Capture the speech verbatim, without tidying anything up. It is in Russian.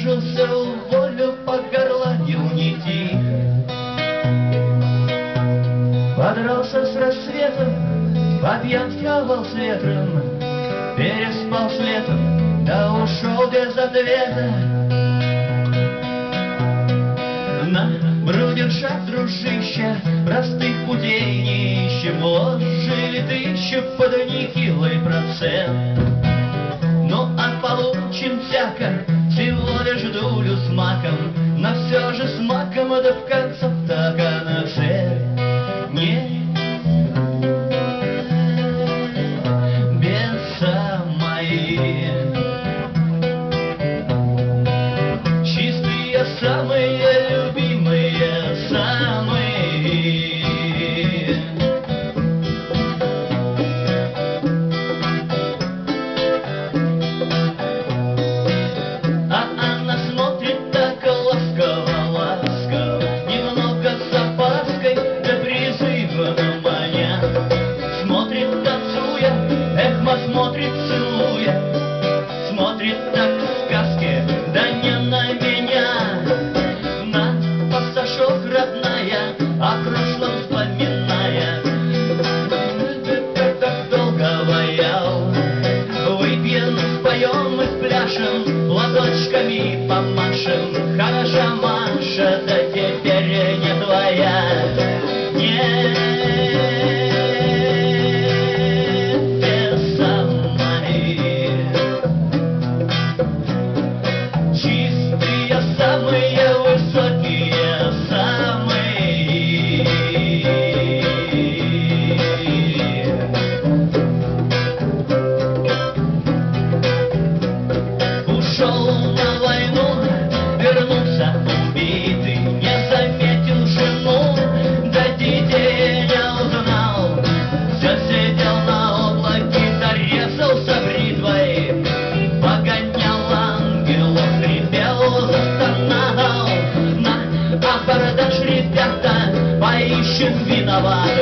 отважился в волю, погорланил не тихо. Подрался с рассветом, попьянствовал с ветром, переспал с летом, да ушел без ответа. На брудерша, дружище, простых путей не ищем, вложили тысячу под нехилый процент. Ну а получим всяко, всего лишь дулю с маком, но все же с маком, да в конце так она цель. Не беса мои, чистые, самые любимые, самые. А она смотрит так ласково, ласково, немного с опаской, да призывно маня. Смотрит, танцуя, эхма смотрит, целуя, смотрит так в сказке, да не на меня. На пассажок, родная, о прошлом вспоминая. Ты так долго ваял, выпьем, споем и спляшем, ладошками помашем. Хороша Маша, да теперь не твоя. Не беса мои, чистые, самые высокие, самые. Ушел на войну, вернулся убитый, не заметил жену, да детей не узнал. Все сидел на облаке, да резался бритвой, погонял ангелов, хрипел, застонал. На абордаж, ребята, поищем виноват.